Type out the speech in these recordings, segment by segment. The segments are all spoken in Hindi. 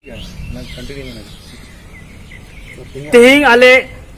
तेहिंग आले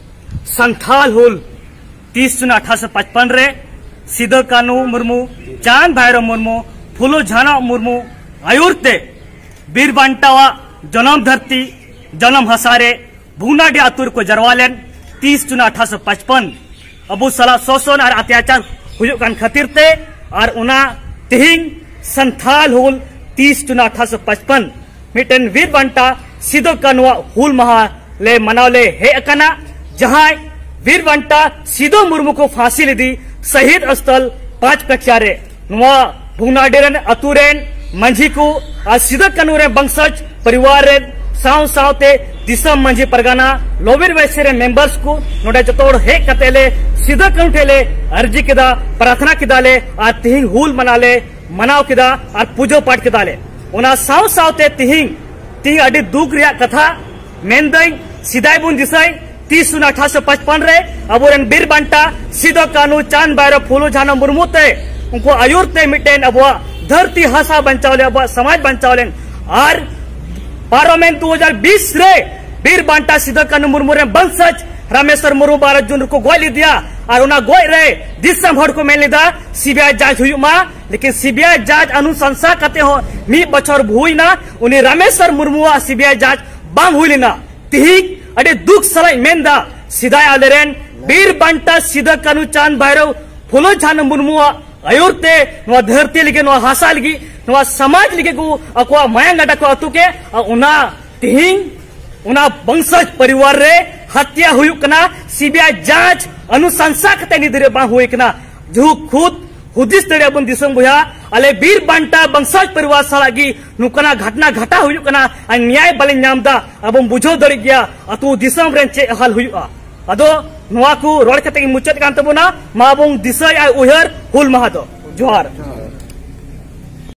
संथाल हुल 30 जून 1855 रे सिदो कानू मुर्मू, चांद भैरव मुर्मू, फुलो झाना मुर्मू आयुरते बीर बांटावा जन्म धरती जन्म हसारे भूनाडी आतुर को जरवालेन 30 जून 1855 अबू सला शोषण और अत्याचार हुयुकान खातिर ते और उना तेहिंग संथाल हुल 30 जून 1855 मिटन वीर बांटा सिदो कानू हुल महा ले मनावले हे अकना जहां वीर बांटा सिदो मुर्मू को फांसी ली दी शहीद स्थल 5 कक्षारे नुआ भूनाडेरन अतुरेन मंझी को और सिदो कानू रे बंशज परिवार रे साव सावते दिसम मंझी परगाना लोबिर वैसे मेंबर्स को नोडे जतोड़ हे कतेले सिदो कानू ठेले अर्जी किदा प्रार्थना किदाले और तिहिंग हुल मनाले मनाव किदा और पूजो पाठ किदाले उना साव सावते तिहिंग अडी दुख रिया कथा मेनदई सिदाय बुन दिसाई 30 जून 1855 रे अबोरेन बीर बांटा सिदो कानू चांद भैरव फुलो झाना मुर्मू ते उनको आयुरते मिटेन अब धरती हसा बचावले अब समाज बचावले और पार्लियामेंट 2020 रे बीर बांटा सिदो कानू मुर्मू रे बंशज रामेश्वर मुर्मू 12 जून को गोय दिया और उना गोय रे दिसम हड़ को मेन लिदा सीबीआई जांच हुयुमा लेकिन सीबीआई जांच अनुशंसा कते हो मी बछर भुइना उनी रामेश्वर मुर्मू सीबीआई जांच बांग हुइलिना तिहिक अडे दुख सलाई मेंदा सिदाय आलेरेन बीर बांटा सिदो कानू चांद भैरव फुलो झाना मुर्मू आयुरते नुआ धरती लिगे नुआ हासा लिगी नुआ समाज लिगे को अकवा मायांगाटा को अतुके उना तिहिंग उना बंशज परिवार रे हत्या हुयुकना सीबीआई जांच अनुशंसा कते निदरे बा हुइकना जो खुद हुदिस तड़े अपन दिसम बुया अले बीर बांटा बंशज परिवार सालागी नुकना घटना घटा हुयुकना न्याय बले नामदा अब बुझो दड़ी गया अतु दिसम रेन चे हल हुयुआ अदो नुआ को रोड कते मुचत कान तबुना माबुंग दिसय आ उहर हुल महादो जोहार।